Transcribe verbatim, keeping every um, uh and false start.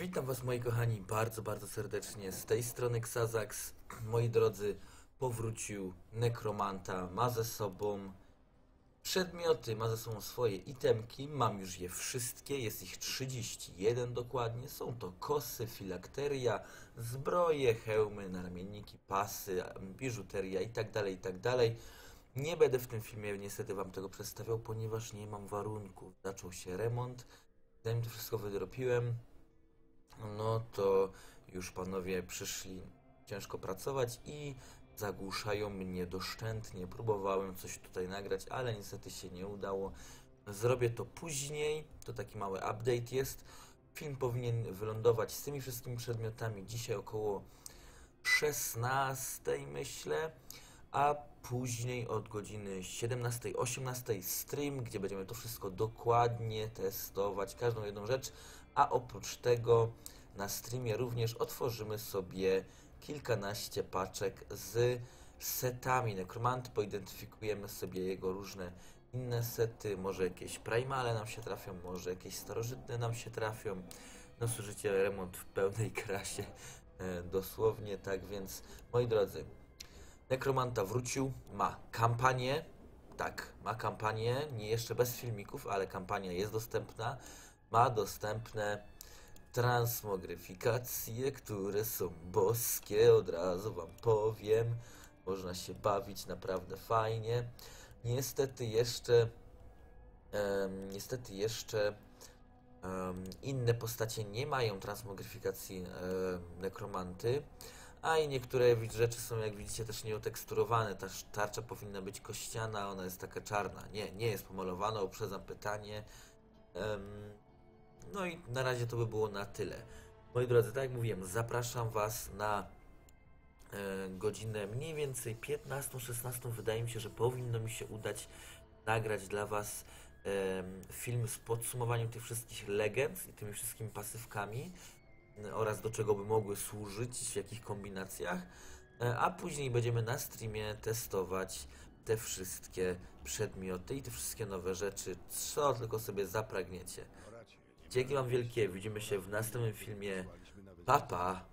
Witam was, moi kochani, bardzo, bardzo serdecznie. Z tej strony Xazax. Moi drodzy, powrócił Nekromanta, ma ze sobą przedmioty, ma ze sobą swoje itemki, mam już je wszystkie, jest ich trzydzieści jeden dokładnie. Są to kosy, filakteria, zbroje, hełmy, naramienniki, pasy, biżuteria itd., itd. Nie będę w tym filmie niestety wam tego przedstawiał, ponieważ nie mam warunków. Zaczął się remont, zanim to wszystko wydropiłem, no to już panowie przyszli ciężko pracować i zagłuszają mnie doszczętnie. Próbowałem coś tutaj nagrać, ale niestety się nie udało. Zrobię to później, to taki mały update jest. Film powinien wylądować z tymi wszystkimi przedmiotami dzisiaj około szesnastej, myślę, a później od godziny siedemnastej osiemnastej stream, gdzie będziemy to wszystko dokładnie testować, każdą jedną rzecz, a oprócz tego na streamie również otworzymy sobie kilkanaście paczek z setami Nekromant, poidentyfikujemy sobie jego różne inne sety, może jakieś primale nam się trafią, może jakieś starożytne nam się trafią. No słyszycie, remont w pełnej krasie, e, dosłownie, tak więc moi drodzy, Nekromanta wrócił, ma kampanię, tak, ma kampanię, nie jeszcze bez filmików, ale kampania jest dostępna, ma dostępne transmogryfikacje, które są boskie, od razu wam powiem, można się bawić naprawdę fajnie. Niestety jeszcze, um, niestety jeszcze um, inne postacie nie mają transmogryfikacji um, nekromanty, a i niektóre rzeczy są, jak widzicie, też nieoteksturowane. Ta tarcza powinna być kościana, ona jest taka czarna. Nie, nie jest pomalowana, uprzedzam pytanie. Um, no i na razie to by było na tyle. Moi drodzy, tak jak mówiłem, zapraszam was na e, godzinę mniej więcej piętnastą szesnastą. Wydaje mi się, że powinno mi się udać nagrać dla was e, film z podsumowaniem tych wszystkich legend i tymi wszystkimi pasywkami oraz do czego by mogły służyć, w jakich kombinacjach, a później będziemy na streamie testować te wszystkie przedmioty i te wszystkie nowe rzeczy, co tylko sobie zapragniecie. Dzięki wam wielkie, widzimy się w następnym filmie. Pa, pa!